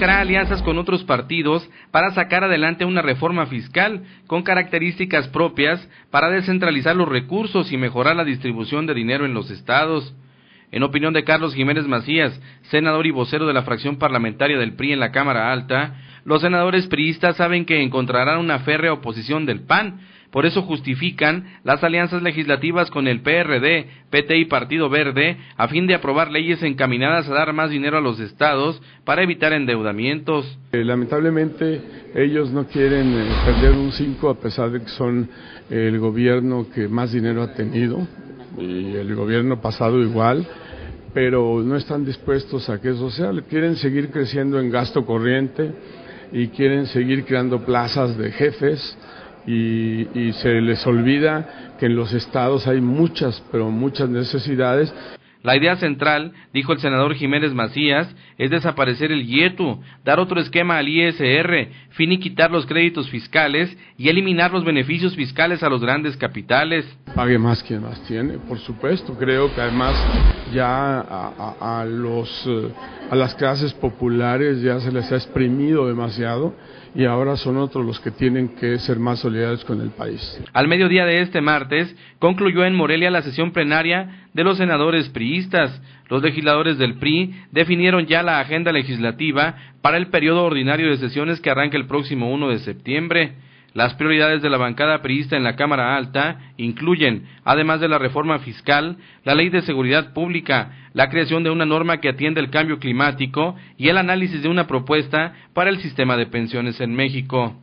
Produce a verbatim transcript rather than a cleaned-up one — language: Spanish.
buscará alianzas con otros partidos para sacar adelante una reforma fiscal con características propias para descentralizar los recursos y mejorar la distribución de dinero en los estados. En opinión de Carlos Jiménez Macías, senador y vocero de la fracción parlamentaria del P R I en la Cámara Alta, los senadores priistas saben que encontrarán una férrea oposición del P A N, por eso justifican las alianzas legislativas con el P R D, P T y Partido Verde a fin de aprobar leyes encaminadas a dar más dinero a los estados para evitar endeudamientos. Eh, lamentablemente ellos no quieren eh, perder un cinco a pesar de que son eh, el gobierno que más dinero ha tenido y el gobierno pasado igual, pero no están dispuestos a que eso sea. Quieren seguir creciendo en gasto corriente y quieren seguir creando plazas de jefes. Y, y se les olvida que en los estados hay muchas, pero muchas necesidades. La idea central, dijo el senador Jiménez Macías, es desaparecer el IETU, dar otro esquema al I S R, finiquitar los créditos fiscales y eliminar los beneficios fiscales a los grandes capitales. Pague más quien más tiene, por supuesto. Creo que además ya a, a, a los a las clases populares ya se les ha exprimido demasiado y ahora son otros los que tienen que ser más solidarios con el país. Al mediodía de este martes concluyó en Morelia la sesión plenaria de los senadores priistas. Los legisladores del P R I definieron ya la agenda legislativa para el periodo ordinario de sesiones que arranca el próximo uno de septiembre. Las prioridades de la bancada priista en la Cámara Alta incluyen, además de la reforma fiscal, la ley de seguridad pública, la creación de una norma que atienda el cambio climático y el análisis de una propuesta para el sistema de pensiones en México.